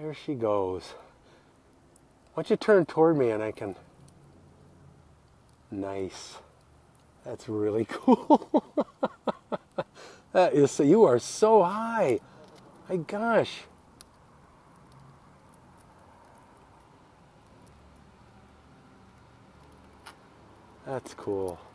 There she goes. Why don't you turn toward me and I can... Nice. That's really cool. That is, you are so high. My gosh. That's cool.